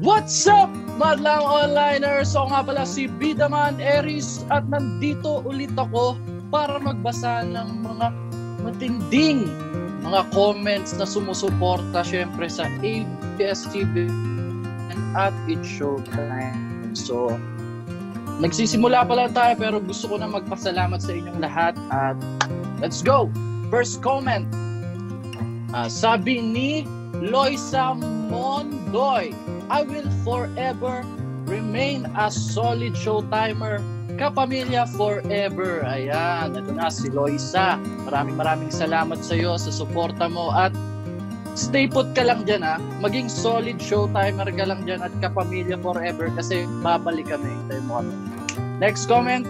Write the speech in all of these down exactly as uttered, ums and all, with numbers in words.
What's up, madlang onliners? So nga pala si Bidaman Aries at nandito ulit ako para magbasa ng mga matinding mga comments na sumusuporta syempre sa A B S C B N at It's Showtime. So, nagsisimula pa lang tayo pero gusto ko na magpasalamat sa inyong lahat at let's go! First comment, uh, sabi ni Loisa Mondoy, I will forever remain a solid showtimer. Kapamilya forever. Ayan, ito na si Loisa. Maraming maraming salamat sa iyo sa suporta mo at stay put ka lang dyan ha. Maging solid showtimer ka lang dyan at kapamilya forever kasi babalik kami. Hintayin mo kami. Next comment.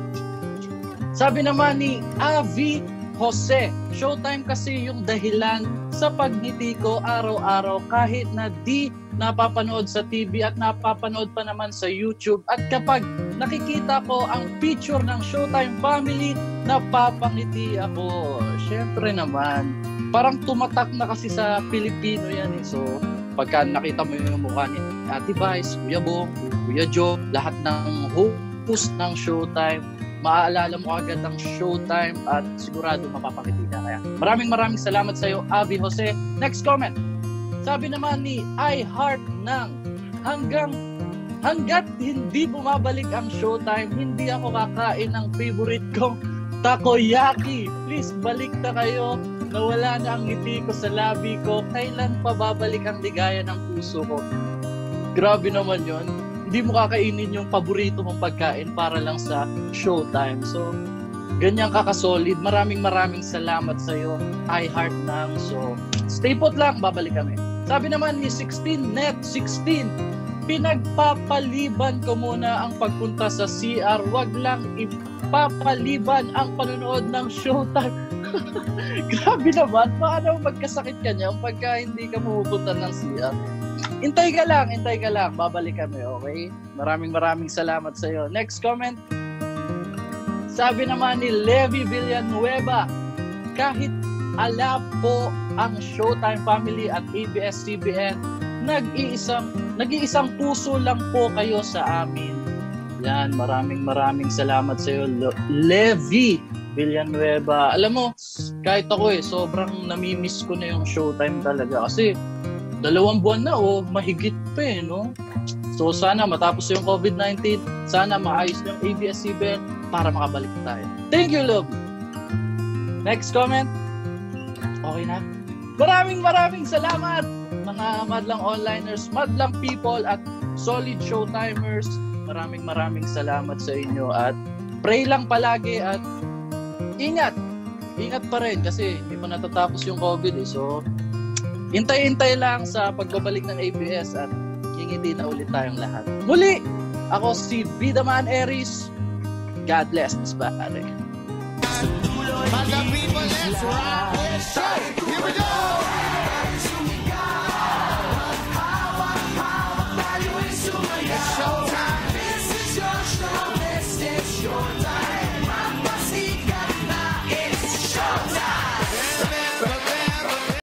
Sabi naman ni Avi Jose, Showtime kasi yung dahilan sa pagngiti ko araw-araw kahit na di napapanood sa T V at napapanood pa naman sa YouTube. At kapag nakikita ko ang picture ng Showtime family, napapangiti ako. Syempre naman, parang tumatak na kasi sa Pilipino yan eh. So, pagka nakita mo yung mukha ni Ate Vice, Kuya Bong, Kuya Joe, lahat ng host ng Showtime, maaalala mo agad ang Showtime at sigurado mapapakiti ka. Kaya maraming maraming salamat sa iyo, Avi Jose. Next comment. Sabi naman ni I Heart ng hanggang hanggat hindi bumabalik ang Showtime, hindi ako kakain ng favorite kong takoyaki. Please balik na kayo. Nawala na ang ngiti ko sa labi ko. Kailan pa babalik ang ligaya ng puso ko? Grabe naman yon. Hindi mo kakainin yung paborito mong pagkain para lang sa Showtime. So, ganyan kakasolid. Maraming maraming salamat sa iyo, I Heart nang. So, stay put lang, babalik kami. Sabi naman ni sixteen net sixteen, pinagpapaliban ko muna ang pagpunta sa C R. Wag lang ipapaliban ang panonood ng Showtime. Grabe naman, paano magkasakit ka niya pagka hindi ka pupunta ng C R? Intay ka lang, intay ka lang. Babalik kami, okay? Maraming maraming salamat sa iyo. Next comment. Sabi naman ni Levi Villanueva, kahit ala po ang Showtime family at A B S C B N, nag-iisang, nag-iisang puso lang po kayo sa amin. Yan, maraming maraming salamat sa iyo, Le- Levi Villanueva. Alam mo, kahit ako eh, sobrang namimiss ko na yung Showtime talaga. Kasi, dalawang buwan na o oh, mahigit pa eh, no? So sana matapos yung COVID nineteen, sana maayos yung A B S C B N para makabalik tayo. Thank you, love! Next comment. Okay na? Maraming maraming salamat mga madlang onliners, madlang people at solid showtimers. Maraming maraming salamat sa inyo at pray lang palagi at ingat! Ingat pa rin kasi hindi pa natatapos yung COVID eh. So, hintay-hintay lang sa pagbabalik ng A B S at hingiti na ulit tayong lahat. Muli, ako si Bidaman Aries. God bless us, pare. Mga people, let's rock! Here we go!